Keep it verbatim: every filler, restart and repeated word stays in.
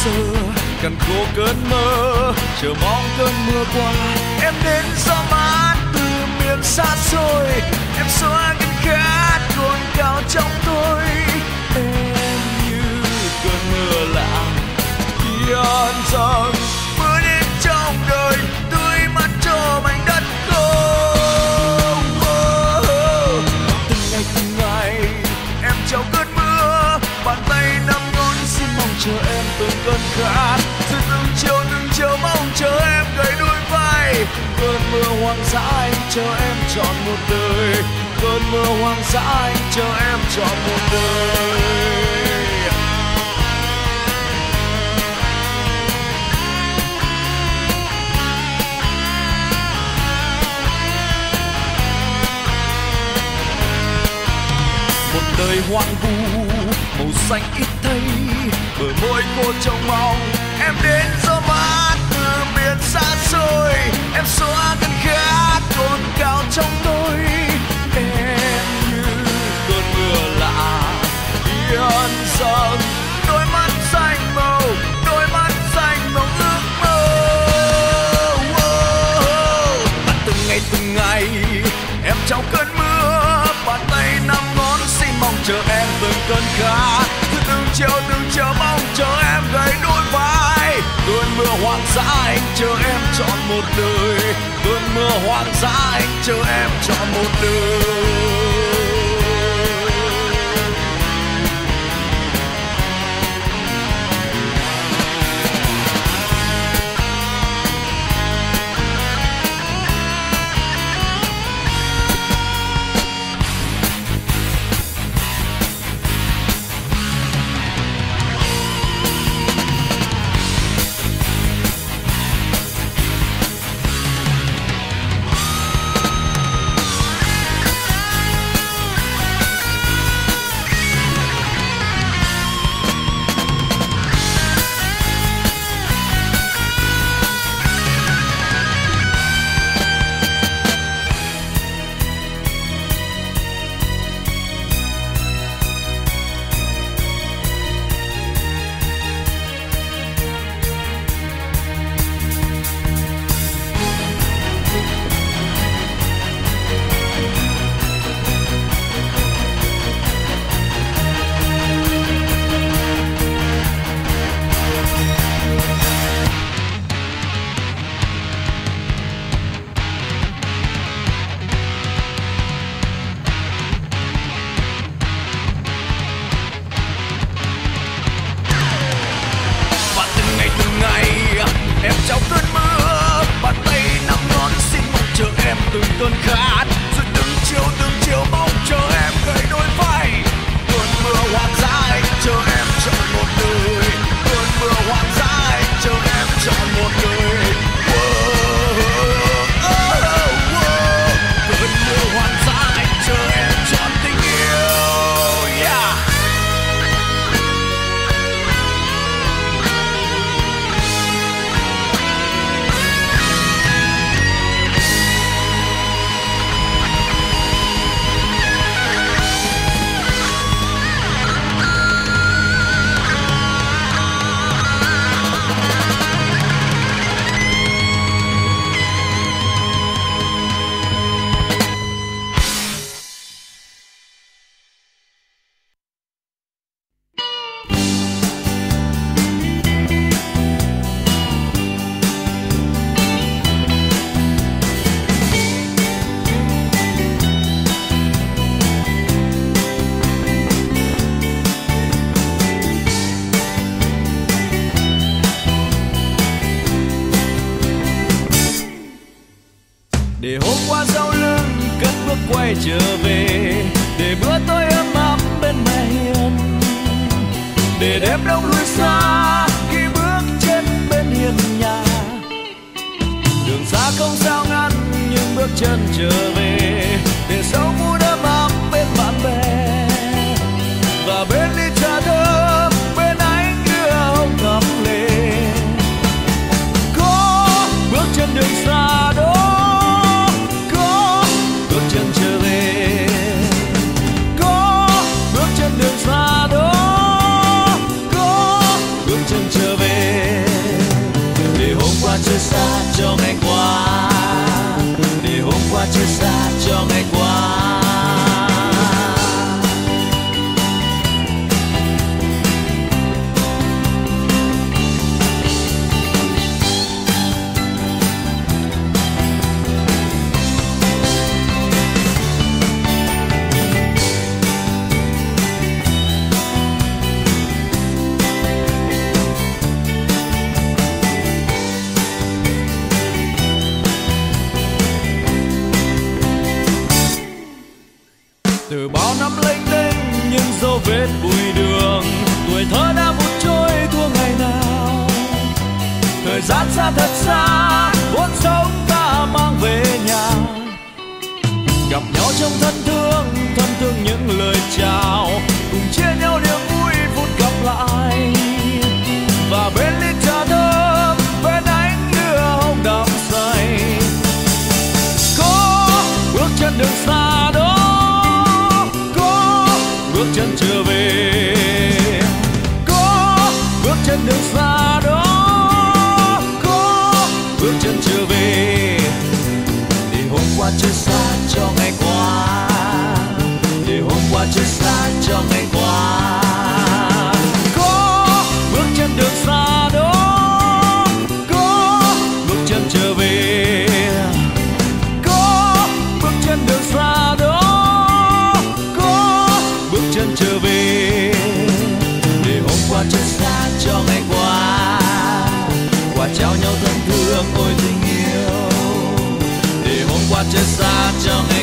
xưa cằn khô cơn mơ, chờ mong cơn mưa qua. Em đến gió mát từ miền xa xôi, em xóa cơn khát cồn cào trong tôi. Em như cơn mưa lạ hiện dần mưa đến trong đời, tươi mát cho mảnh đất khô. Từng ngày từng ngày em trao cơn mưa, bàn tay nắm ngón xin mong chờ em từng cơn khát. Rồi từng chiều từng chiều mong chờ em gầy đôi vai. Cơn mưa hoang dã anh chờ em trọn một đời, cơn mưa hoang dã anh chờ em trọn một đời. Một đời hoang vu màu xanh ít thấy, bờ môi cô trông mong em đến gió mát từ miền xa xôi. Em xóa cơn khát cồn cào trong tôi. Em như cơn mưa lạ hiện dần, đôi mắt xanh màu, đôi mắt xanh màu ước mơ. Và từng ngày từng ngày em trong cơn mưa, bàn tay nắm ngón xin mong chờ em từng cơn khát. Từng chiều từng chiều mong chờ em gầy đôi vai. Cơn mưa hoang dã anh chờ em trọn một đời, cơn mưa hoang dã anh chờ em trọn một đời. Từng cơn khát rồi từng chiều từng chiều mong chờ em gầy đôi vai. Cơn mưa hoang dã anh chờ em trọn một đời, cơn mưa hoang dã anh chờ em trọn một đời. Cơn mưa hoang dã anh chờ em trọn tình yêu. Yeah. để hôm qua sau lưng cất bước quay trở về, để bữa tối ấm ấm bên mẹ hiền, để đêm đông lui xa khi bước trên bên hiên nhà. Đường xa không sao ngăn nhưng bước chân trở về, để sau phút ấm ấm bên bạn bè và bên ly trà thơm bên ánh đưa hồng thắm lên. Có bước trên đường xa đó, có bước chân trở về, có bước trên đường xa đó, có bước chân trở về. cho ngày qua, để hôm qua chia xa cho ngày qua. Từ bao năm lênh đênh những dấu vết bụi đường, tuổi thơ đã vụt trôi thua ngày nào. Thời gian xa thật xa, vốn sống ta mang về nhà. Gặp nhau trong thân thương, thân thương những lời chào, cùng chia nhau niềm vui phút gặp lại. Và bên ly trà thơm, bên ánh lửa hồng đắm say. Có bước chân đường xa đó, bước chân trở về, có bước chân đường xa đó, có bước chân trở về, để hôm qua chưa xa cho ngày qua, để hôm qua chưa xa cho ngày qua. Có bước chân đường xa đó, có bước chân trở về, có bước chân đường xa đó, bước chân trở về, để hôm qua chưa xa cho ngày qua, qua trao nhau thân thương ôi tình yêu, để hôm qua chưa xa cho ngày